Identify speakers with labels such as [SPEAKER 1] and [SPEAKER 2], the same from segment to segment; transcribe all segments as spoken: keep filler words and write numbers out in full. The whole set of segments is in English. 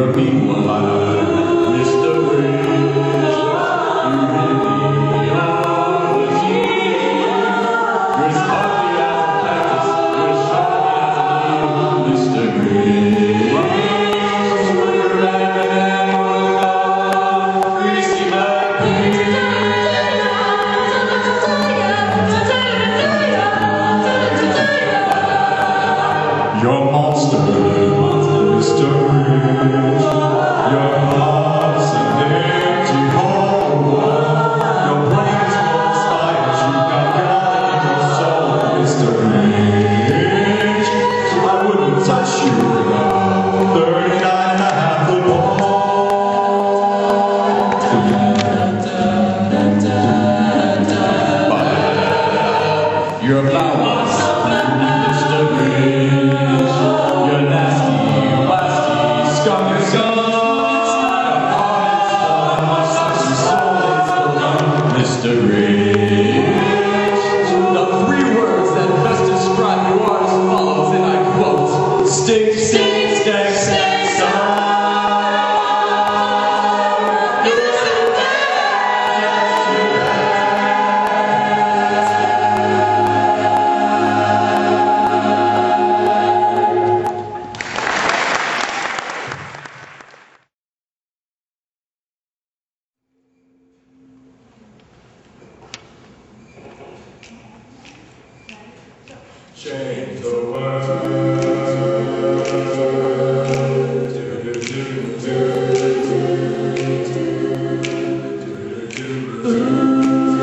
[SPEAKER 1] the people alive. Mister Rich, you really are a genius. You're as ugly as a cactus, you're as sharp as a needle, Mister Rich. You're a monster, Mister Rich. Your heart's an empty hole. Your brain's full of spiders. You've got God in your soul, Mister Rich. I wouldn't touch you with a thirty-nine and a half foot pole. You're a flower, Mister Rich. You're nasty, blasty, scummy, scum. Mister Rich. The three words that best describe you are as follows, and I quote: stink, stink, stank, stank, stank. Change the world. Do, do, do, do, do, do, do.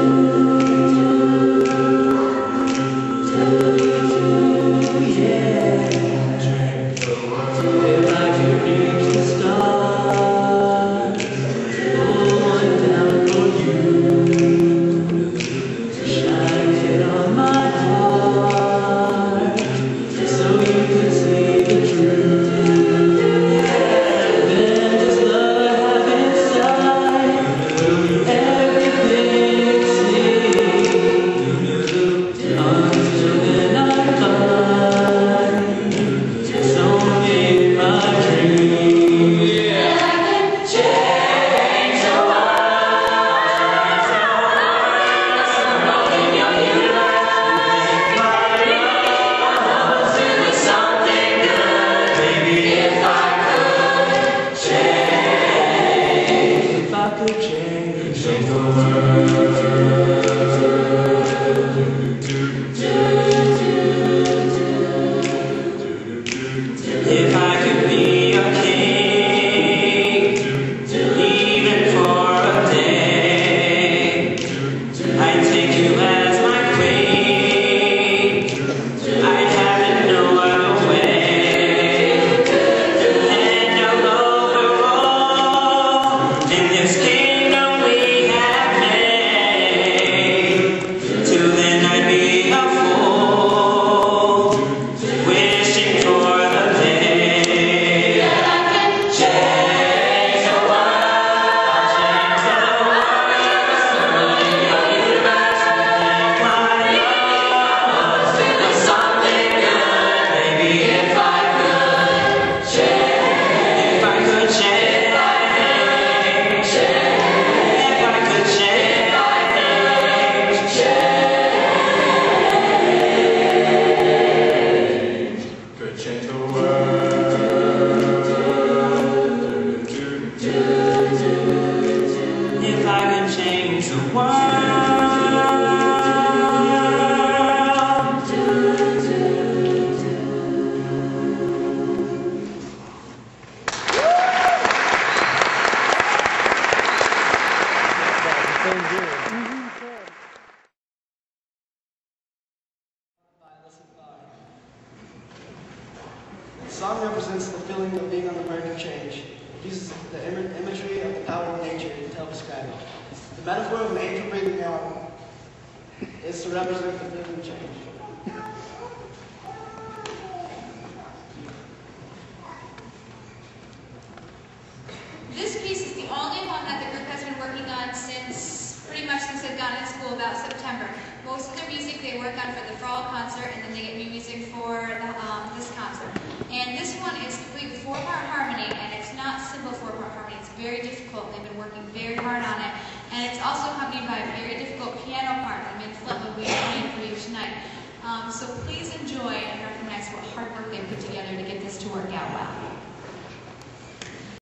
[SPEAKER 1] If I could be a king, even for a day, I'd take you as my queen. I'd have it no other way. And I'll overall in this kingdom we have made. Till then I'd be a fool, wishing for the day. If I could change the world.
[SPEAKER 2] The song represents the feeling of being on the verge of change. It uses the im imagery of the power of nature to help describe it. The metaphor of an angel breathing out is to represent the feeling of change.
[SPEAKER 3] This piece is the only one that the group has been working on since, pretty much since they've gotten to school about September. Most of their music they work on for the fall concert, and then they get new music for the, um, this concert. And this one is complete with four-part harmony, and it's not simple four-part harmony. It's very difficult. They've been working very hard on it. And it's also accompanied by a very difficult piano part that mid-flip will be playing for you tonight. Um, so please enjoy and recognize what hard work they put together to get this to work out well.